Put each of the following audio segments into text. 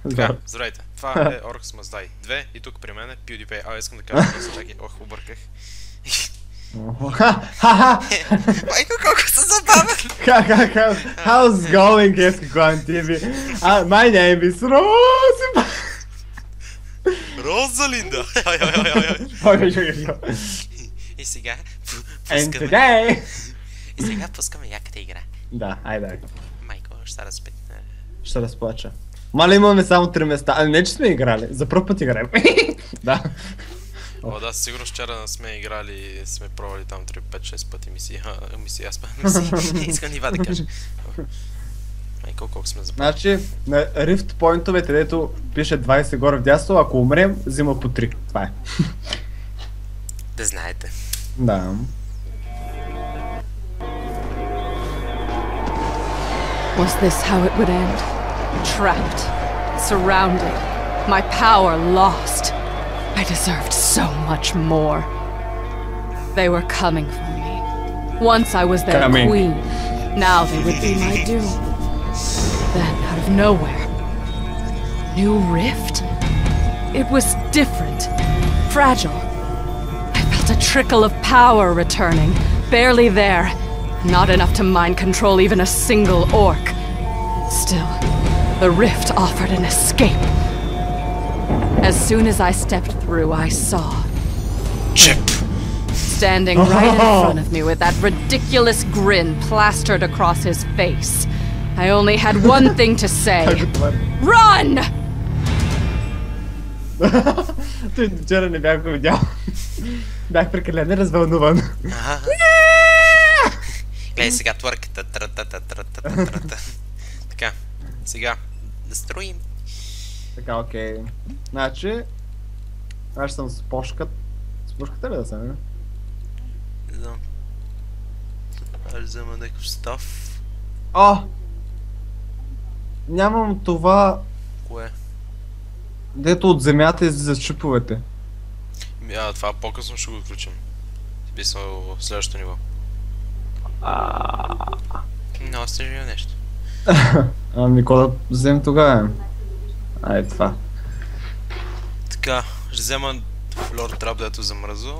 Така, здравейте. Това е Orcs Must Die 2 и тук при мен е PewDiePie. Искам да кажа мисля, чакай, обърках. Майко, колко са забавен! How's it going, Escagon TV? My name is Rose! Розалинда! И сега And today... И сега пускаме яката игра. Да, айде. Майко, ще разпетне. Ще разплача. Мали имаме само 3 места. А не, че сме играли. За пръв път играем. Да. О, да, сигурно вчера сме играли и сме пробвали там 3-5-6 пъти мисии. Аз искам нива да кажа. Майко, колко сме запали. Значи, на Rift Point-овете, дето пише 20 горе вдясно, ако умрем, взима по 3. Това е. Да знаете. Да. Was this how it would end? Trapped, surrounded, my power lost. I deserved so much more. They were coming for me. Once I was their queen. Now they would be my doom. Then, out of nowhere, new rift? It was different, fragile. I felt a trickle of power returning, barely there. Not enough to mind control even a single orc. Still, the rift offered an escape. As soon as I stepped through, I saw Chip! Standing right in front of me with that ridiculous grin plastered across his face. I only had one thing to say. Run! Той вчера не бях го видял. Бях прекалено развълнуван. Гледай сега твърката. Така, сега да строим. Така, окей. Значи, аз съм с пушката. С пушката ли да съм, не? Не знам. Аз взема някакъв став. О! Нямам това... Кое? Дето от земята излизат шиповете. Това по-късно ще го отключим. Писал в следващото ниво. Много сте живо нещо. Ами, какво да вземем тогава? Ай, това. Така, ще взема флор трап, дето замръзва.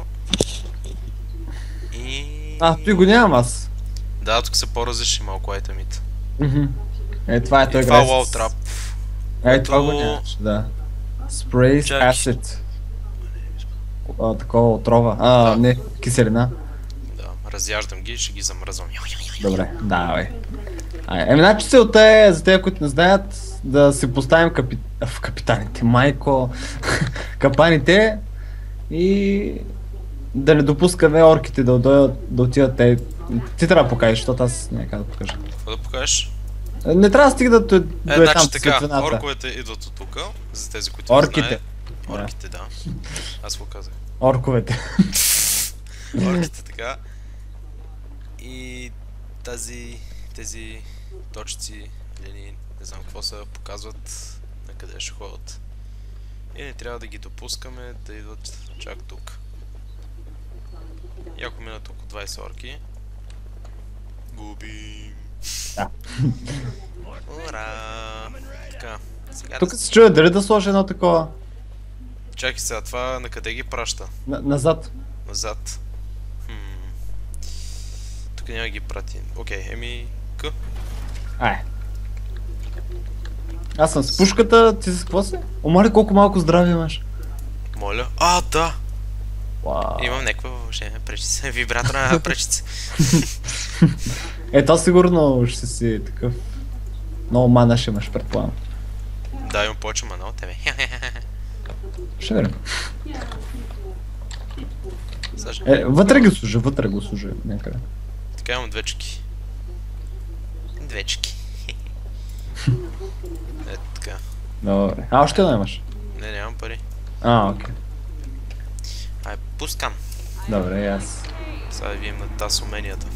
И... Той го нямам аз. Да, тук са по-различни малко айтемите. Това е той това грес. лол трап. Това го нямаш, да. Sprays acid. Такова отрова. Не, киселина. Да, разяждам ги и ще ги замръзвам. Добре, давай. Значи целта е, за тези, които не знаят, да си поставим капитаните, майко, капаните и да не допускаме орките да отидат те. Ти трябва да покажеш, защото аз няма как да покажа. Какво да покажеш? Не трябва да стигнат до значи така, светлината. орковете идват от тук, за тези, които не знаят. Орките, да. Аз го казах. Орковете. Орките, така. И тези точци, линии, не знам какво са, показват на къде ще ходят. И не трябва да ги допускаме да идват чак тук. И ако минат около 20 орки, губим. Да. Ура! Така, сега Тук се чуя, дали да сложи едно такова? Чакай сега, това на къде ги праща? Назад. Назад. Тук няма ги прати. Окей, К. Аз съм с пушката, ти с какво си? Омали колко малко здраве имаш. Моля. Да! Имам някаква въобще пречица. Вибратора на пречица. То сигурно ще си такъв... Много мана ще имаш, предполагам. Да, имам повече мана от тебе. Ще видим. Вътре го служи някъде. Така имам двечки. Ето така. Добре. Още да имаш? Не, нямам пари. Окей. Пускам. Добре, аз. Сега да видим на таз уменията.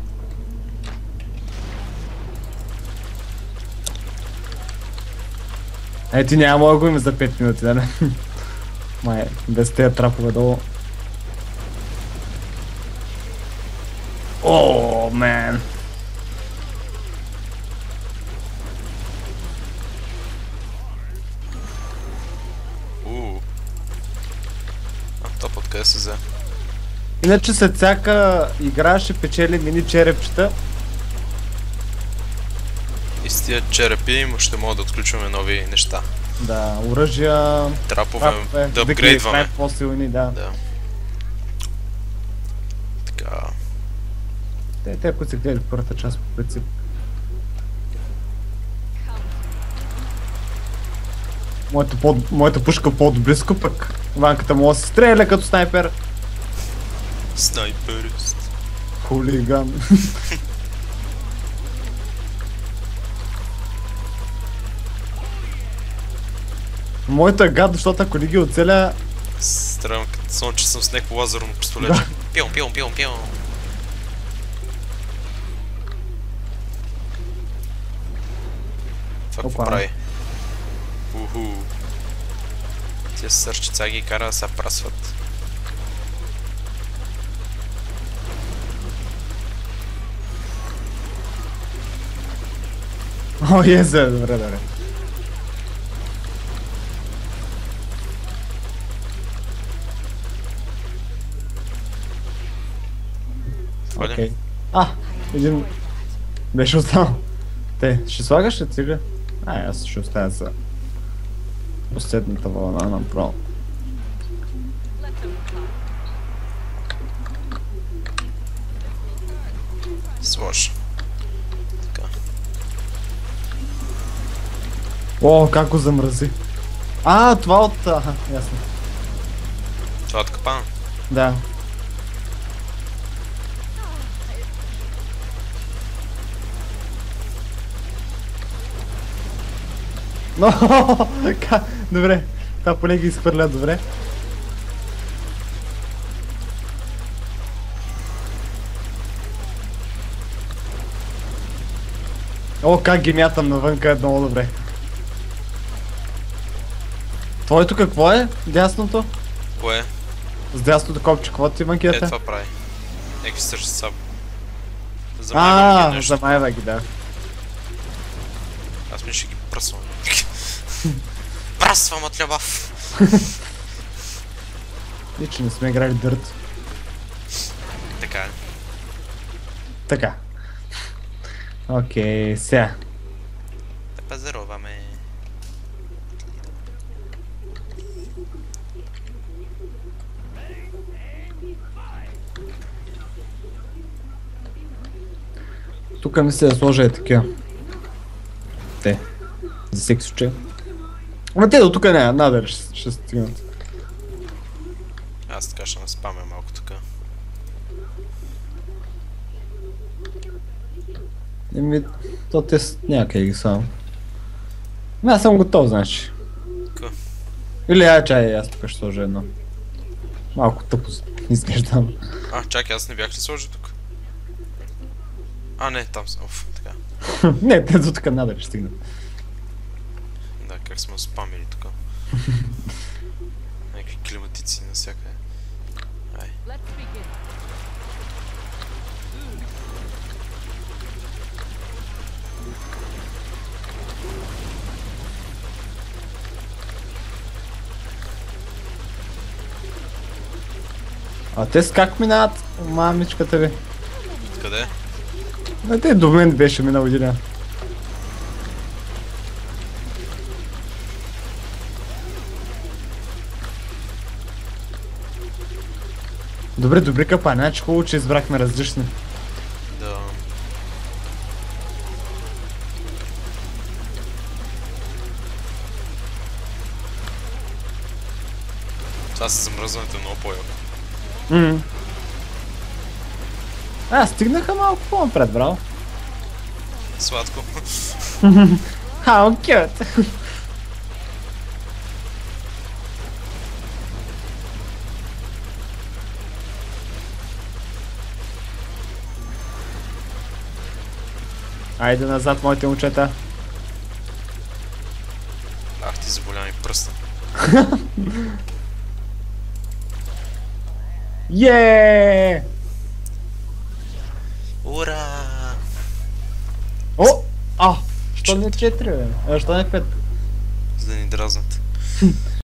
Ти няма да го има за 5 минути, да не? Май, без тези трапове долу. Мен. Иначе след всяка игра ще печели мини черепчета. И с тия черепи ще мога да отключваме нови неща. Да, оръжия, Трапове, да апгрейдваме. по-силни, да. Да. Така. Те, които са гледали първата част по принцип. Моята пушка по-близко, пък ванката мога да се стреля като снайпер. Снайперист. Хулиган. Моята е гад, защото ако не ги оцеля... Стрелям като сон, че съм с някакво лазерно пистолече. Пион. Това какво прави? Уху. Тия сърчица ги кара да се прасват. О, езе, добре. Окей. Един беше останал. Ще слагаш ли цига? Аз ще оставя за последната вълна направо. Сложи. Така. О, как го замрази. Това от... ясно. Това от капана? Да. Но, добре. Това поне ги изхвърля добре. О, как ги мятам навънка е много добре. Твоето какво е? Дясното? Кое? С дясното копче, какво ти манкията? Това прави. Някакви сърчица. Замайва ги, да. Аз ми ще ги пръсвам. Пръсвам от любов! И че не сме играли дърт. Така е. Така. Окей, сега. Да пазаруваме. Тук мисля да сложа е такива. За всеки случай. Ама те до тук не, надали ще стигнат. Аз така ще наспамя малко тук. То те някъде ги само. Аз съм готов, значи. Ко? Или чай, аз тук ще сложа едно. Малко тъпо изглеждам. Чакай, аз не бях ли сложил тук? Не, там съм. Така. Не, те до тук надали ще стигнат. Да, как сме спамили тук. Някакви климатици навсякъде. Ай. Те с как минават, мамичката ви? Къде? Те до мен беше минал един. Добре капа, значи хубаво, че избрахме различни. Да. Това с замръзването е много по-яко. Стигнаха малко по-напред, браво. Сладко. How cute! Айде назад, моите момчета. Ти заболя ми пръста. Ура! Що не 4, бе? Що не 5? За да ни дразнат.